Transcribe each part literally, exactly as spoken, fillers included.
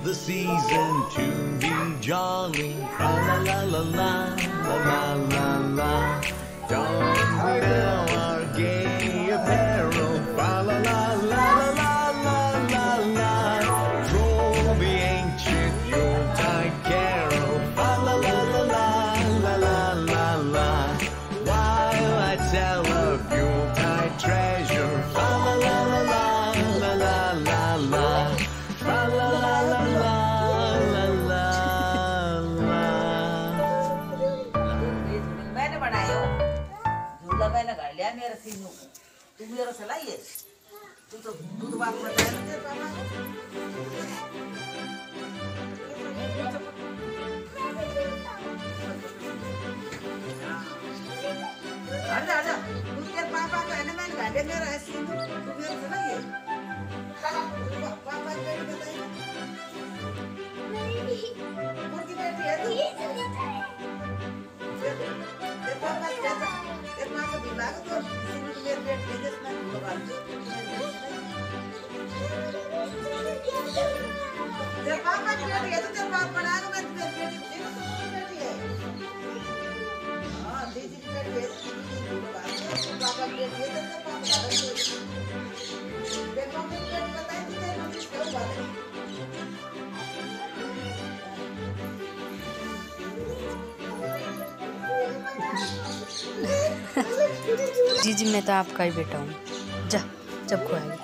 the season to be jolly. La la la la la la la la. Don't wear our gay apparel. La la la la la la la la. Throw the ancient Yuletide carol. La la la la la la la la. While I tell of Yuletide treasure. La la la la la la la la. La la la la la la la la. मैंने बनाया झूला मैंने कर लिया मेरे सीनू तू मेरे से लाइए तू तो दूध बात बताया ना तेरे पापा आजा आजा तू तेरे पापा को है ना मैंने कर लिया मेरा सीनू तू मेरे से लाइए पापा के बताइए मुर्गी बेटी है तू तेरे पापा क्या था तेरे पापा भी लाग तो मेरे पेट में जितना लगा दो तेरे पापा की बेटी है तो तेरे पापा बना के मैं तेरे बेटी तेरे तो बेटी है हां दीदी की बेटी है पापा की बेटी है तो तेरे पापा तेरे पापा की बेटी बताए तो तेरे मम्मी क्यों बात है जी जी मैं तो आपका ही बेटा हूँ। जा जब खुआएगी।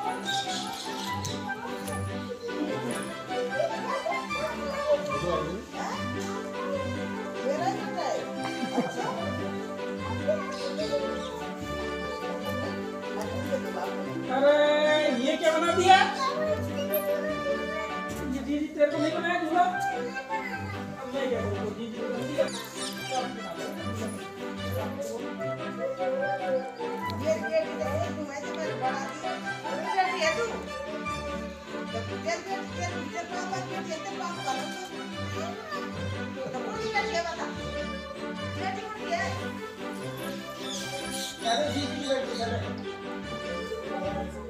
अरे ये क्या बना दिया? ये दीदी तेरे को नहीं बनाया झूला? अब मैं क्या करूँ? दीदी को बना दिया। ये बेटी है तू ऐसे मेरे बना दी मेरी बेटी है तू तेरे बेटी तेरे तेरे पापा की बेटी है तेरे पापा का तो कौन सी बेटी है बता बेटी कौन है अरे दीदी की बेटी है